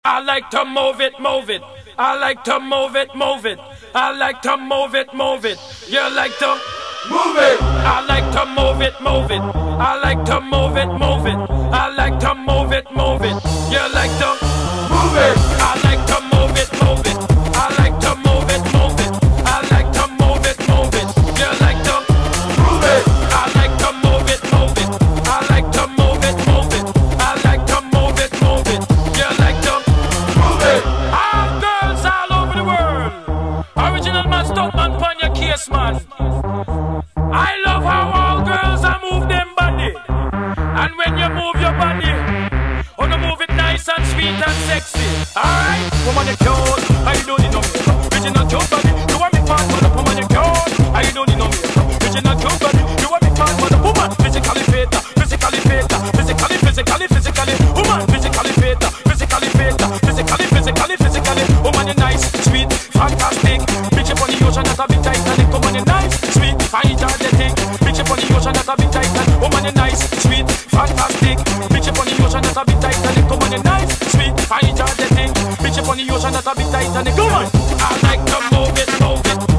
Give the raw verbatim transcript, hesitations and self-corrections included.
I like to move it, move it. I like to move it, move it. I like to move it, move it. You like to move it. I like to move it, move it. I like to move it, move it. I like to move it, move it. You like to move it. I like to move it, move it. I like to move it, move it. I like to move it, move it. You like to move it. I like to move it, move it. I like to move it, move it. I like to move it, move it. You like to move it. All girls all over the world. Original man, stuck man, pon your case, man. I love how all girls are move them body. And when you move your body, oh, you move it nice and sweet and sexy. Alright, woman, you cute. I don't need no makeup. Original cute body. You want me part for the woman, you cute. I don't need no makeup. Original cute body. You want me part for the woman. Physically fit, physically fit, physically, physically, physically. Woman, physically fit, physically fit, physically, physically, physically. Woman, you nice, sweet, fantastic. Bitch up on the ocean, that's a bit Titanic. Woman, you nice, sweet, energetic. Bitch up on the ocean, that's a bit Titanic. Woman, you nice, sweet, fantastic. Bitch up on the ocean, that's a bit Titanic. Woman, you nice, sweet, energetic. Bitch up on the ocean, that's a bit Titanic. Come on, I like to move it, move it.